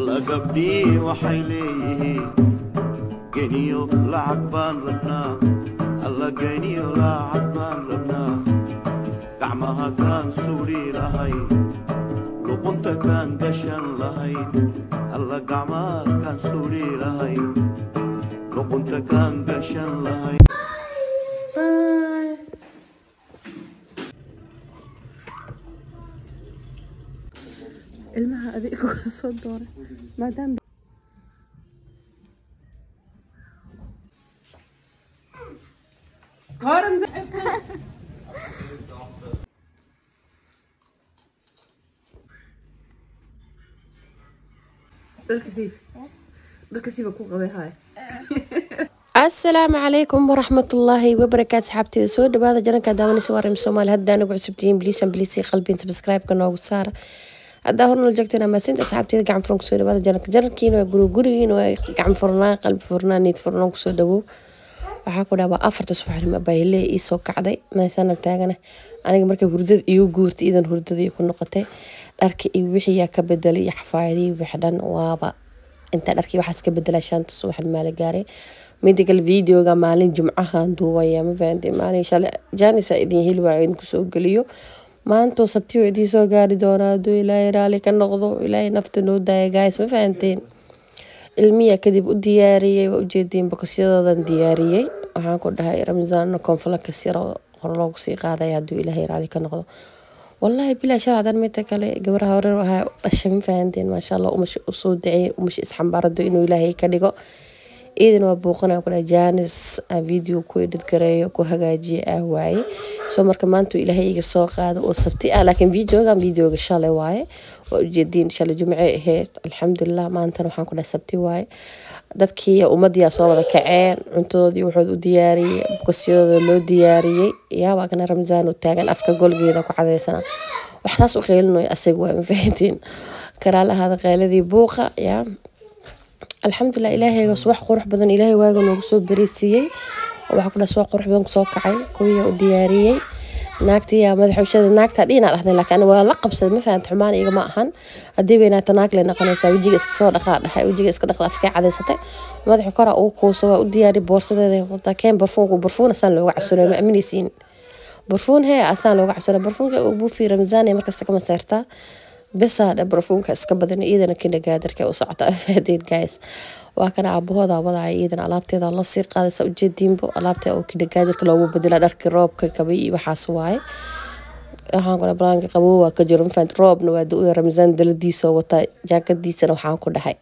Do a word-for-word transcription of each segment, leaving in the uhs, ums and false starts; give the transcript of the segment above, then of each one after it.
الله قبلي وحيليه قنيو لعقبان ربنا الله قنيو لعقبان ربنا قعمها كان سوري لهي لقنت كان قشن لهي الله قعمها كان سوري لهي لقنت كان قشن لهي المها أذيك وصوت دورة ما دام هارم بالكسيف بالكسيف أكون قوي هاي السلام عليكم ورحمة الله وبركاته صحابتي سو دبادة جنك داوني سواري سومال هدا نقعد سبتين بليسن بليسي قلبين سبسكرايب كنا وصار هدا هورنا الجوجتنا ما سنت صحابتي قاعد فرنك سو دبادة جنك جركين ويقولوا قرين وقاعد فرنا قلب فرنا نيت فرنا سو دبو waxaa ku dhaaba afarta subaxnimo bayle ii soo kacday meesana taagana aniga markay hurdad iyo guurtay idan hurdadii ku noqotay dharkii iyo wixii ya ka bedelay xafaayadii wixdan waaba inta dharkii waxaas ka bedelay shanta subaxnimo la gaaray medical videoga maalin jumcaha duubaya ma fahanti maalin shalay jaanisa idin hilwaa idinku soo galiyo maanta sabti oo idin soo gaari doonaa doo ilaahay raali ka noqdo ilaahay nafta noo daaya guys ma fahanteen ilmiya kadib u diyaariyay oo ujeedin boqosyadoodan diyaariyay waxaan ku dhahay Ramzaan konfala ka siro qor loogu sii qaaday haduu ilaahay raali ka noqdo wallahi bila sharadan mid kale gabaraha hore waxa dhashay fahanteen ma sha Allah umash u soo dacay umash isxambaarado inuu ilaahay ka dhigo idan waa booqana ku dhahay Jaanis video ku edit gareeyo ku hagaajiye ah waaye soo marka maanta ilaahay iga soo qaado oo sabti ah laakiin videoga videoga shalay waaye oo ujeedin shalay jumce ahayd alxamdulillah maanta waxaan ku dhahay sabti waaye dadkii ummadii soo wada kaceen cuntoodii wuxuu u diyaariyay boqosyada loo diyaariyay yaa waa kana Ramzaan oo taagan afka golgeeda ku cadeysana waxtaas u qeylinayo asaga waa mafahantiin karaalaha hada qeyladii buuqa yaa alxamdulillah ilaahay subax qurux badan ilaahay waaga noogu soo bariisiyay waxa ku dhaasoo qurux badan soo kacay kuwiya u diyaariyay naagtii yaa madaxwashada naagta dhina dhaxday laakiin waa la qabsaday ma fahanto xumaan iga ma ahan hadii bayna tanaag leen naqanaysa wajiga iska soo dhaqaa dhaxay wajiga iska dhaqda afka cadeysatay madaxa kora uu kuuso waa u diyaari boorsadeeda qofta keen barfuunku barfuun asan looga cabsanayo ma aaminaysiin barfuun hee asan looga cabsanayo barfuunka uu buu fi Ramzaan ee markasta kama saarta bes hada barfuunka iska badan iidana kinda gaadarka u socota faadeen guys waa kana abahooda wadaay iidan alaabteeda loo sii qaadaysa ujeedinbo alaabta oo kinda gaadarka loogu bedela dharkii roobka kabay waxaas waay waxaan ku dhahay qaboo waa ka jiro faan roobna waa duu Ramzaan daladiisa wata jaakadiisana waxaan ku dhahay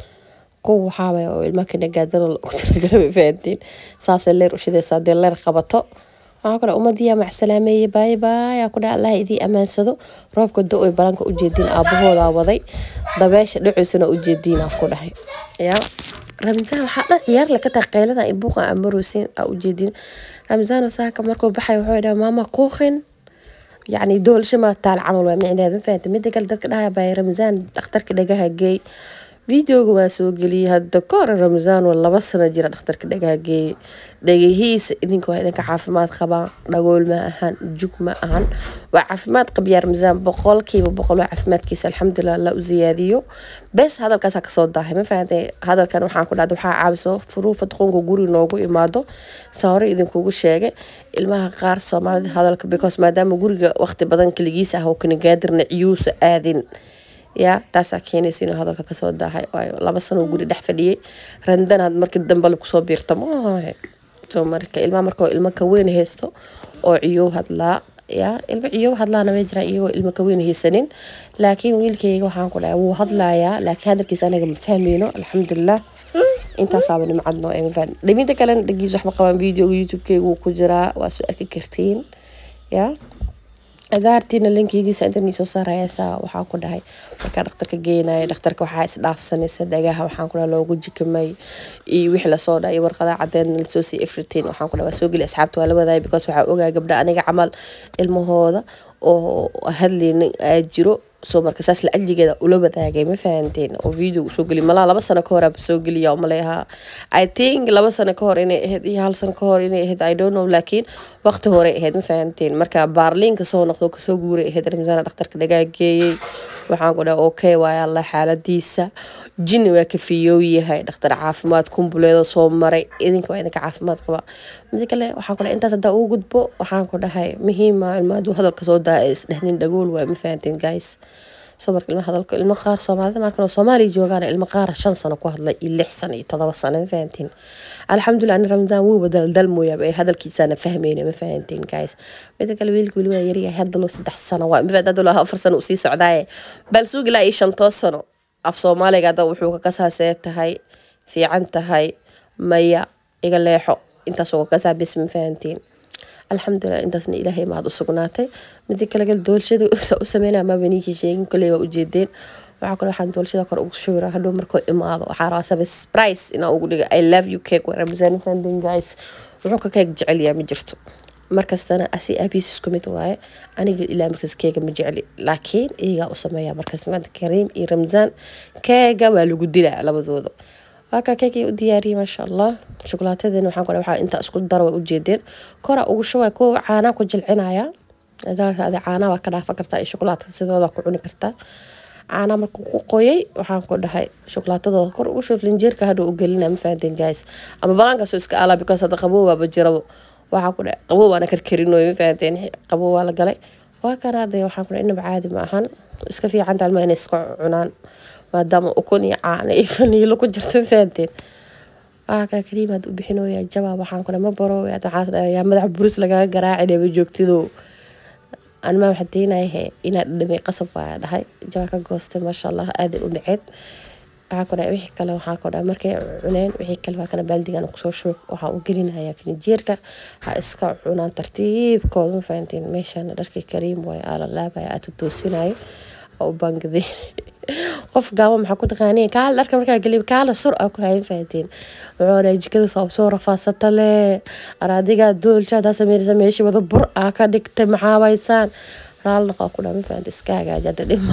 ku waxa way oo ilma kinda gaadar ku tirgalay faadeen saas leer u shidaysa leer qabato waxaan ku dhahay umadiya mac salaameey bye bye ku dhahay Allah idii amaansado roobka doo ay balanka u jeedin abahooda waday dabeesha dhacisana u jeedin ku dhahay yaa Ramzaan waxa dhan ciyaar la ka taqeelada ay buuqa amaruusin u jeedin Ramzaan saaka markuu baxay wuxuu dhahay mama qoqin يعني دول شما تاع عمل ومعنى هذا فهمت مدة قال دك لها باي رمزان اخترك دقها جاي فيديو جواسو قلي هالدكار رمزان والله بس أنا جرا اخترك دقها جاي دقي هيس إذن كوا إذن كعافمات خبا نقول ما أهان جوك ما أهان وعافمات قبل رمزان بقول كي بقول عافمات كيس الحمد لله لا زياديو بس هذا الكاس كصوت ضاحي ما فهمت هذا كان وحنا كنا دوحة عابسو فروف تقون جوري نوجو إمادو صار إذن كوجو شيء ilmaha qaar Soomaalida hadalka because maadaama guriga waqti badan kaligiis ah oo kana gaadirna ciyuus aadin ya taas keenaysa inuu hadalka ka soo daahay waayo laba sano guri dhex fadhiyay randan had markii dambe ku soo biirtamo soo marka ilmaha markoo ilma ka weyn haysto oo ciyuu hadlaa ya ilma ciyuu hadlaana way jiraan iyagoo ilma ka weyn haysanin laakiin wiilkayga waxaan ku dhahay wuu hadlayaa laakiin hadalkiisa anaga ma fahmayno alxamdulillah inta saabani macadno ee faan dhiminta kale dhagiis wax ma qaban video youtube-kayga uu ku jiraa waa soo arki kartiin ya adaartina linkigiisa inta ni soo saaraysa waxaan ku dhahay marka dhakhtarka geenay dhakhtarka waxa is dhaafsanaysa dhagaha waxaan ku dhahay loogu jikamay iyo wixii la soo dhaay warqada cadeen la soo si everything waxaan ku dhahay soo gali asxaabta waa la wadaay because waxa ogaa gabdha aniga camal ilmahooda oo hadleen jiro soo marka saas la ajigeeda ula wadaagay ma fahanteen oo video soo gali malaa laba sano ka hor aad soo galiyaa uma leeyaha I think laba sano ka hor inay ahayd iyo hal sano ka hor inay ahayd I don't know laakiin waqti hore ahayd ma fahanteen marka baarlinka soo noqdo ka soo guuray ahayd Ramzaan dhakhtarka dhagaageeyay waxaan ku dhahay okay waay allah xaaladiisa jinni waa ka fiyow yahay dhakhtar caafimaad kumbuleedo soo maray idinka waa idinka caafimaad qaba mid kale waxaan ku dhahay intaas hadda uu gudbo waxaan ku dhahay muhiim ah ilmaadu hadalka soo daa is dhahdin dhagool waa ma fahanteen guys صبر كلمة هذا الكلمة قار صومالي ما كانوا صومالي جوجانا المقارة شن سنة كهذا اللي حسن يتضرب سنة فهمتين الحمد لله أن رمضان هو بدل دلمو يبقى هذا الكيسان فهميني ما فهمتين جايز بدك كلبيلك بلوا يري هذا لو ستة سنة ومفيد هذا له أفر سنة وسي سعداء بل سوق لا إيش سنة في صومالي قاعد وحوك كسها سيت هاي في عنت هاي مية يقول لي حق أنت سوق كسها باسم فهمتين الحمد لله انت سن إلهي ما هذا سقناته مدي كلا قال دول شيء وسمينا ما بنيجي شيء كله وجدين وعقول حن دول شيء ذكر أقصى هذا مركو إماض وحراسة بس برايس إن أقول I love you cake ورمزاني فاندين جايز وعوك كيك جعلي مجرته مركز أنا أسي أبيس كميت واي أنا قل إلى مركز كيك مجعلي لكن إيه أسميها مركز فاند كريم إيه رمزان كيك والو قديلا على بذوذو هكا كيكي ودياري ما شاء الله شوكولاتة waxaan ku dhahay inta isku dar way u jeedeen kora ugu shaway ko caana ku jilcinaya adaa caana waa ka dhaafa kartaa shookolaatada sidooda ku cuni kartaa caana markuu ku qoyay waxaan ku dhahay shookolatadooda kor ugu shoof linjeerka hadda u gelinaa ma fahanteen guys ama balaanka soo iska ala because hada qabow waa jirabo waxaan ku dhahay qabow waana karkarinoy ma fahanteen qabow waa la galay waa kana aday waxaan ku dhahay inaba caadi ma ahan iska fiican talma inay iska cunaan maadaama ukun iyo caano iyo faniilo ku jirto fahanteen ah kala kariim aad u bixinooyaa jawaab waxaan ku ma baro yaa madax buris laga garaacay ba joogtido aan ma waxdeenahay inaad dhamay qasab waa dhahay jawaab ka goostay ma sha Allah aad u micid waxa ku dhahay wixii kale waxa ku dhahay markay cuneen wixii kale waa kana baldigan ku soo shoog waxa uu gelinayaa finjeerka ha iska cunaan tartiibkooda fahanteen meeshan dharkii kariim way ala laabay aad u toosinay oo bangadi qof gaabo maxaa ku taqaaniin kaal dharka markaa galib kaala sur ah ku hayn fahanteen wuxuu jikada soo soo rafaasata le araadiga doolshada sameeyay meeshii wada bur ah ka dhigtay maxaa waysaan raal noqo ku dhamaan fahanteen iskaaga jada dhimo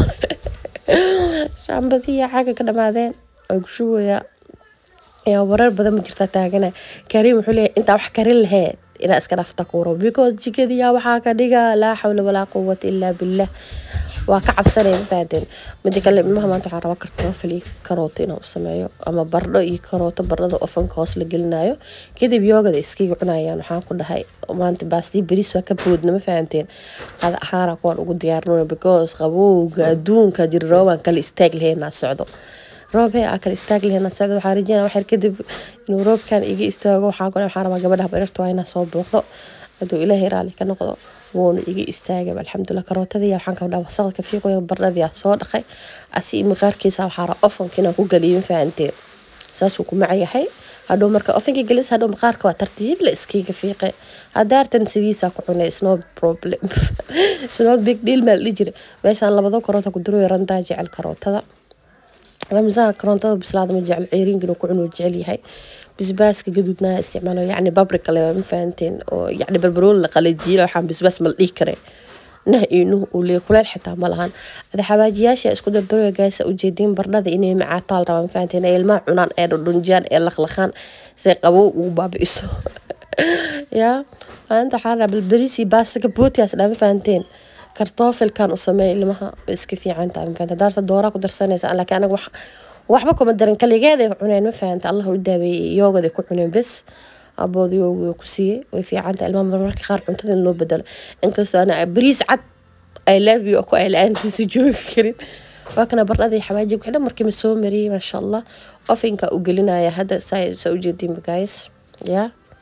shambadiya xaga ka dhamaadeen oo gushuwaya yaa warar badan ma jirta taagana kariim wuxuu leeyahay inta wax karin lahayd ina iska dhafta kuuro because jikadiya waxa ka dhiga la hawla wala quwwata illa billah waa ka cabsanay faadin mid kale ilmaha maanta waxaan raba kartaa fali karooto inuu sameeyo ama bardho iyo karooto bardhada ofanka hoos la gelinayo kadib yoogada iskiga cunayaan waxaan ku dhahay maanta baasti bariis waa ka boodna ma fahanteen hada ahaara kuwan ugu diyaarnoo because qabowga adduunka jirrooban kala istaag leena socdo roobe akal istaag leena socdo waxa rajayna wax kadib inuu roobkan iga istaago waxaan ku waxaan rabaa gabadha barirto waa inaa soo booqdo haduu ilaahay raali ka noqdo woon iga istaagay alxamdulillah karootadii waxaan ka dhaw wasaqda fiiqo baradii soo dhaqay asi maqaarkiisa waxa ra ofankiina ku galiyin faanteen saas uu ku macayahay hadoo marka ofanki galis hadoo maqaarka waa tartiib la iskiga fiiqay hadaartan sidiisa ku cunay is no problem it's not big deal mal lijir meeshan labado karoota ku diro yarantaa jecel karootada رمزان كرونتو بسلاد مجعل عيرين كانوا كعنوا جعليها بسباس كجدودنا استعماله يعني بابريكا اللي ما فهمتين يعني بربرول لقليجي لو حام بسباس ملقي كره نهينه ولي كل حتى ملهان هذا حواجياش اسكو دردو جايسه وجيدين بردada inay macaatal rabaan fahanteen ay ilma cunaan ee dhunjaan ee laqlaqan say qabow u baabiiso ya anta xara bilbirisi baasta ka bootias dama fahanteen kartoofel kan u sameey ilmaha iska fiican taa fahanteen daarta doora ku darsanaysa laakiin anaga wax waxba kuma daran kaligeeda cuneen ma fahanteen Allah u daabeeyay yoogada ku cuneen bas aboodi oo ku siiyay way fiican taa ilmaha marka qaar cuntada loo bedelo inkastoo ana bariis cad I love you ku ay laanti si joogi karin waakana baradii xawaaji ku markii ma soo mariyay ma sha Allah ofinka u gelinaya hada say soo jeedin guys ya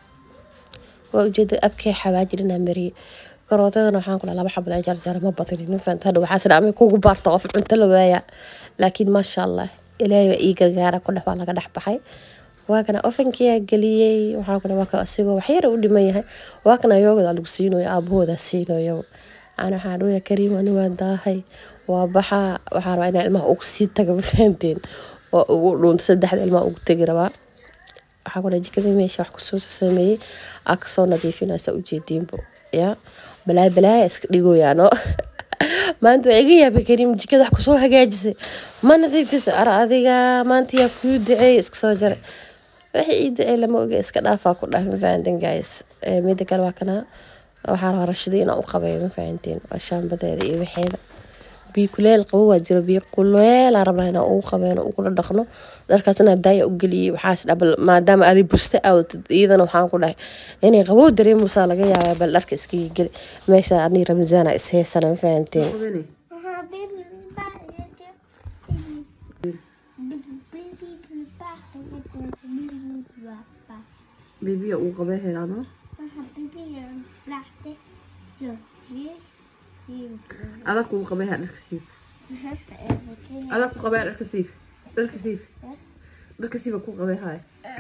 waa ujeeda abkay xawaaji dina mariyay karootadana waxaan ku laba xabla jar jar ma badinin faanta hada waxa sida ama kugu baarta qof cunto la waaya laakiin ma sha Allah ilaahay ii gargaara ku dhax laga dhax baxay waakana ofankiya galiyay waxaan ku waa ka asigoo wax yar u dhiman yahay waakana yoogada lagu siinayo aabahooda siinayo أنا حارو يا كريم أنا وداهي وبحا وحارو أنا الماء أكسيد تجرب فهمتين ولون تصدق الماء أكتجربا حاول أجي كذا ماشي أحكي سوس سمي أكسر نظيفين أسوي جديد بو يا بلا بلا إسكليجو يعني ما أنتوا إيجي يا بكريم جي كذا أحكي سوها جاجسي ما نظيف أرى هذيك ما أنتي يا كود عي إسكسر جرى وحي يدعي لما أجي إسكلا فاكل هم فهمتين جايز ميدك الواقنا waxaan rashadiina u qabay ma fahanteen ashaan badeeda iyo waxeeda biyo kuleel qabo waa jiro biyo kuleel aan rabnaa inaan ugu qabeeno ugu dhaqno dharkaasna daaya u geliyay waxaas dhabal maadaama aad busta aad iyadana waxaan ku dhahay inay qabo dareemusa laga yaabaa bal dharka iskiga gali meesha ani Ramzaan is heesana ma fahanteen bibi uu qabay heelano adag uu qabay dharka siif adag ku qabay dharka siif dharka siif dharka siif ku qabay hay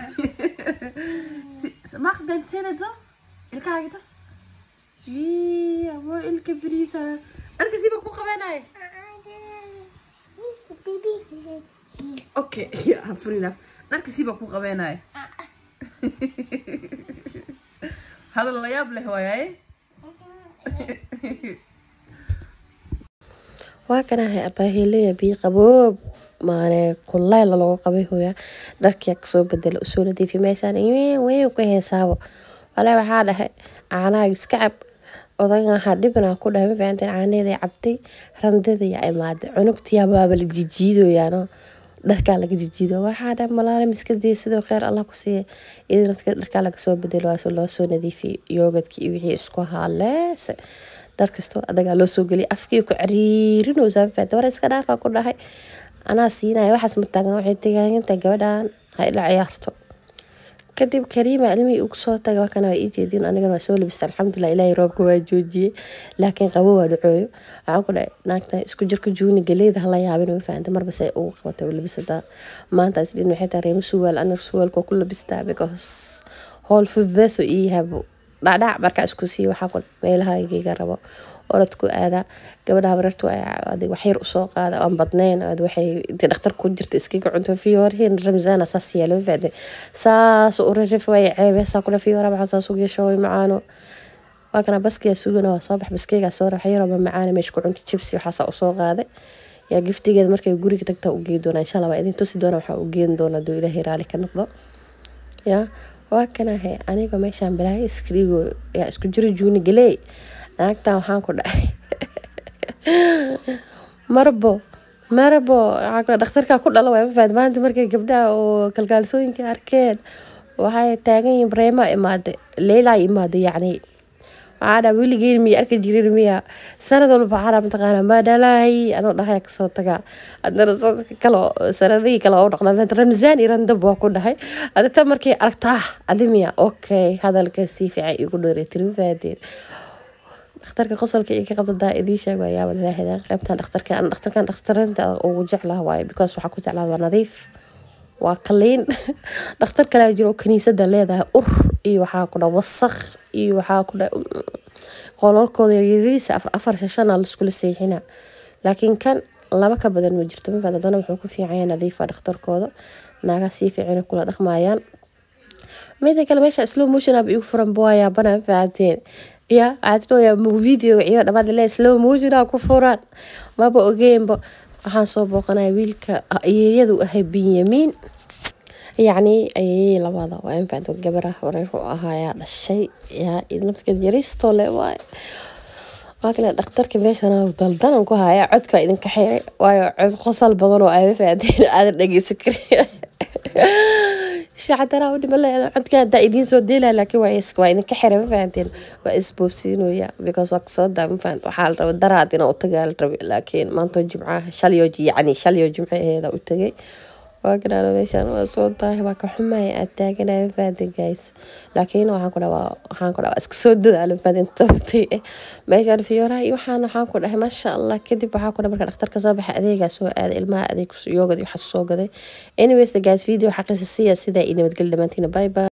ma qadantena zo ilka hagitas ee abo ilka bariisa dharka siif ku qabanay okay ya afrina dharka siif ku qabanay هذا اللي يابله هواي واكنا هي أباهيلية بي قبوب ما كلها اللي لو قبيه هو درك يكسو بدل أصول دي في ميسان إيه وين وكيه سابو ولا بحاله أنا يسكعب وضعنا حدبنا كلها ما في عندنا عاني ذي عبتي رندي ذي عماد عنقتي يا باب الجديد ويانا dharka laga jijido waxa dhan malaale miskadii sidoo khayr Allah ku siiyo idin dharka laga soo bedelo waa loo soo nadiifiyo yogurtka iyo wixii isku haalees dhar kasto adaga loo soo gali afkii ku ciriirin oo saafada war iska dhaafa ku dhahay ana siinay waxaas ma taagna waxay tagayinta gabadhan hay la ciyaarto kadib Kariima ilmi ugu soo taga kana way jeedin aniga waa soo labista alxamdulillah ilaahay roobka waa joojiyay laakiin qabo waa dhacooyo waxaan ku dhahay naagta isku jirka juuni galeeda hala yaabin oo faanta marba say ugu qabatay labisada maanta isdin waxay tareem suwal ana suwalka ku labista because hol fudeeso ii habo dhacdac marka isku sii waxa ku meelaha iga rabo orodku aada gabadha barartu adig wax yar u soo qaada aan badnayn aad waxay dhakhtar ku jirta iskiga cunto fiyorhin Ramzaan asaasiya loo faade saas u rajaf way ceebesa kula fiyora waxa saas u yeeshay macaano waana baskiya suugana sabax baskiga soo raxay raba macaana meesh ku cunto chips waxa u soo qaaday ya giftigeed markay guriga tagta u geey doona insha Allah waa idin tusi doona waxa u geeyn doona doo Ilaahay raali ka noqdo ya waana hay aniga meeshan bilaay iskrigo ya isku jiro juuni galay naagta waxaan ku dhahay marbo marbo aqla dhakhtarka ku dhalo way faadmaanta markay gabdhaha oo kalkaalsooyinka arkeen waxay taagan yihiin Breema imaade Leila imaade yani waana wiligeen mi arka jirin miya sanad walba xaraam taqaana ma dhalay ano dhahay ka soo taga adna kala sanadii kala oo dhaqna Ramzaan iran dab waa ku dhahay adta markay aragtaa adimiya okay hadalka si fiican igu dheereetin faadeen dhakhtarka qosolka ee ka qabta idii sheego ayaa walaahida qaybta dhakhtarka aan dhakhtarkan dhakhtaranta ugu jeclaha waay because waxa ku jeclaada waa nadiif waa clean dhakhtar kale jiro kaniisada leedahay ur iyo waxa ku dha wasakh iyo waxa ku dha qololkooda yariisa afar afar shan la isku leeyxina laakiin kan laba ka badan ma jirto ma fadadana wuxuu ku fiican yahay nadiif dhakhtarkooda naaga si fiican kula dhaqmayaan mid kale meesha slow motion ab igu furan booya bana faadeen ya aadto ya video iyo dhamad la slow motion ku furan ma ba ogeemba waxaan soo booqanay wiilka ayeeyadu ahay Benjamin yani ay labada waa in faanto gabaraha wareer oo ahaa dhashay ya idnafka yaristo le waay waakina dhakhtarka meeshana daldan ku haya codka idin ka xeeray waayo cod qosal badan oo ay faadeen aad dhageysan kariyo شعترا ودي بالله عند كان دا إدين سو ديلا لكن وايس وايد كحرة فهمتين وإسبوسينو يا because وقصد دا فهمت وحال رب دراتنا وتجال ربي لكن ما نتوجي معاه شاليوجي يعني شاليوجي معه هذا وتجي وكنا أنا ماشان وصوت طايح باك حماية أتاكنا فهمت جايز لكن وحنكنا وحنكنا إسكسود على فهمت تبتي ماشان في وراي وحنا حنكنا ما شاء الله كده بحكنا بركة أختار كصباح أذيك سواء هذا الماء أذيك يوجد يحسوا كده anyways the guys فيديو حقيقي سياسي ده إني بتقول لمنتينا باي باي